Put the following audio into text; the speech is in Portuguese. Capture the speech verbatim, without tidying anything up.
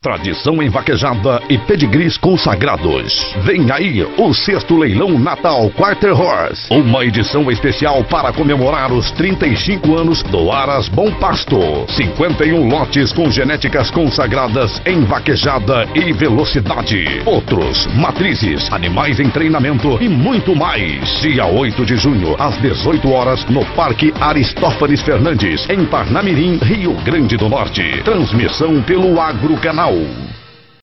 Tradição em vaquejada e pedigrees consagrados. Vem aí o sexto leilão Natal Quarter Horse. Uma edição especial para comemorar os trinta e cinco anos do Aras Bom Pasto. cinquenta e um lotes com genéticas consagradas em vaquejada e velocidade. Outros, matrizes, animais em treinamento e muito mais. Dia oito de junho, às dezoito horas, no Parque Aristófanes Fernandes, em Parnamirim, Rio Grande do Norte. Transmissão pelo Agro Canal.